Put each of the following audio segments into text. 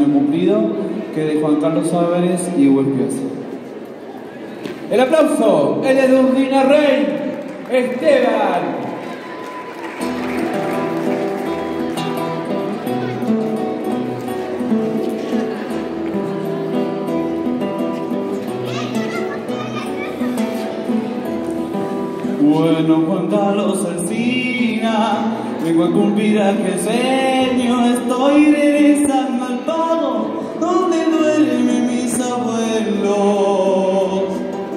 hemos cumplido, que de Juan Carlos Álvarez y Hugo Espiosa. El aplauso es de Urdina Rey, Esteban. Bueno, Juan Carlos Alsina, vengo a cumplir aquel sueño, estoy regresando al pago donde duermen mis abuelos.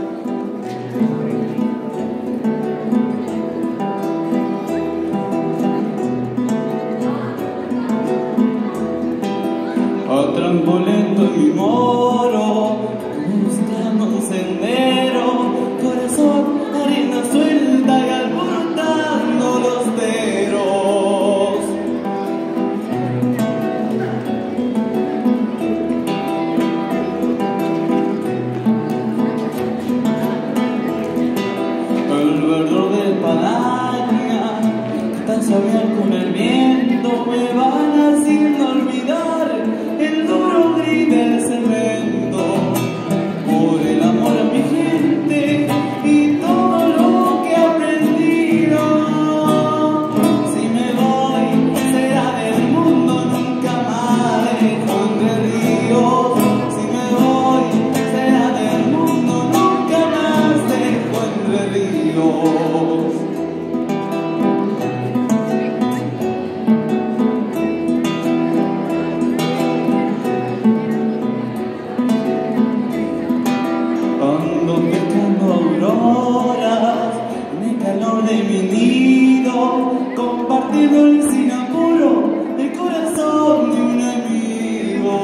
A trampolento en mi moro, buscando un sendero, corazón, arena suelta y alborotando los dedos. El verdor de Paraña, que tan sabía con el viento, me van haciendo olvidar el duro gris del cemento. Por el amor a mi gente y todo lo que he aprendido. Si me voy, será del mundo nunca más de Juan de Ríos. Si me voy, será del mundo nunca más de Juan de Ríos. Ando pescando auroras en el calor de mi nido, compartiendo el sin apuro el corazón de un amigo.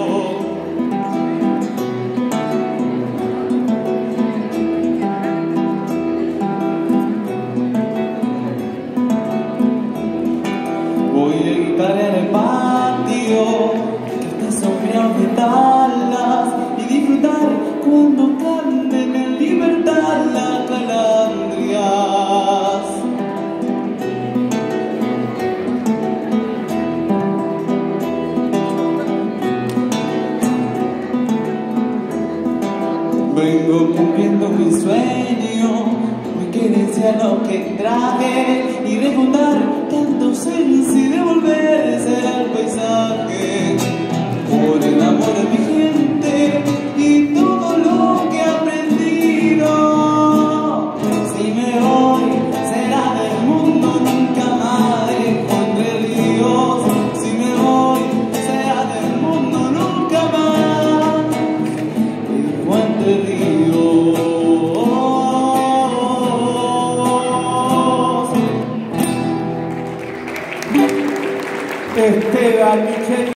Voy de guitarra en el patio que está sombreado de talas y disfrutar cuando canten en libertad las calandrias. Vengo cumpliendo mi sueño, me querencia lo que traje y recordar tanta ausencia y devolverse al paisaje. Por el amor a mi gente y todo lo que he aprendido. Si me voy, será del mundo nunca más de Juan de Ríos. Si me voy, será del mundo nunca más de Juan de Ríos. Esteban Michel.